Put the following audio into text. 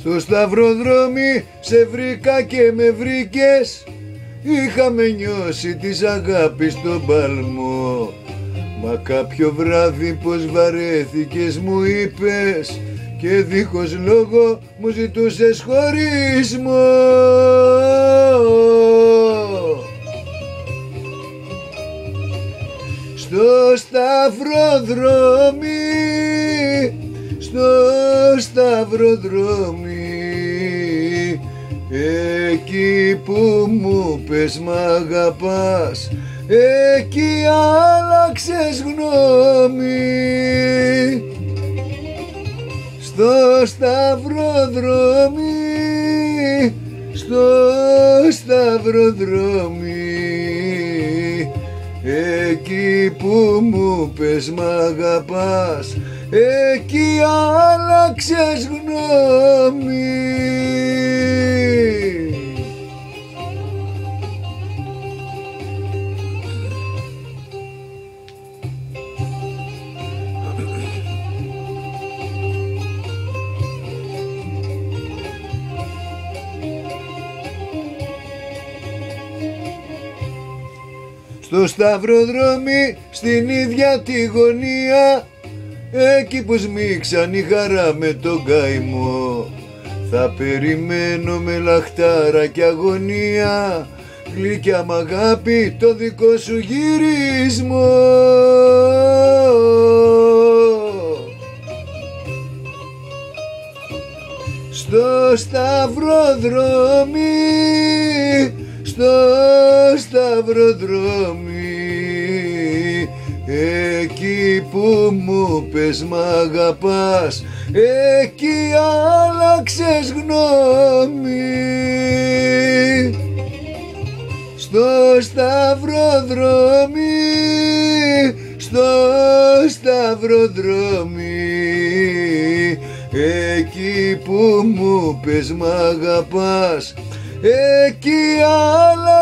Στο σταυροδρόμι σε βρήκα και με βρήκες, είχαμε νιώσει της αγάπης τον παλμό. Μα κάποιο βράδυ πως βαρέθηκες μου είπες, και δίχως λόγο μου ζητούσες χωρισμό. Στο σταυροδρόμι, στο σταυροδρόμι, εκεί που μου πες μ' αγαπάς, εκεί άλλαξες γνώμη. Στο σταυροδρόμι, στο σταυροδρόμι, εκεί που μου πες μ' αγαπάς, εκεί άλλαξες γνώμη. Στο σταυροδρόμι στην ίδια τη γωνία, εκεί που σμίξαν η χαρά με τον καημό, θα περιμένω με λαχτάρα και αγωνία, γλυκιά μ' αγάπη το δικό σου γυρισμό. Στο σταυροδρόμι, στο σταυροδρόμι, εκεί που μου πες μ' αγαπάς, εκεί άλλαξες γνώμη. Στο σταυροδρόμι, στο σταυροδρόμι, εκεί που μου πες μ' αγαπάς, εκεί άλλαξες